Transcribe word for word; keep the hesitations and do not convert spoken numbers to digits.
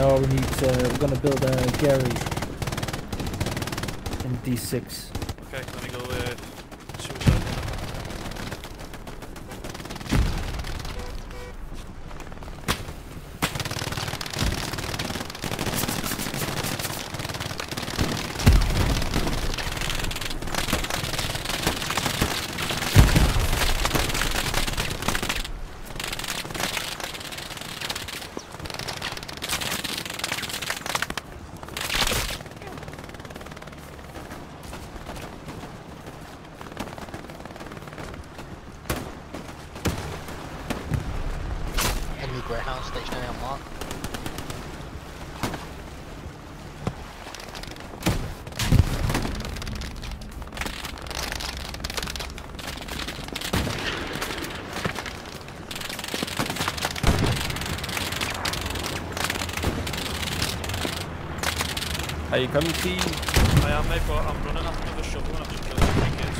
No, we need to, we're gonna build a Gary in D six. Okay, let me go uh, suicide. Enemy Greyhound stationary on mark. Are you coming, team? I am, mate, but I'm running after the shovel and I've just killed a three kids.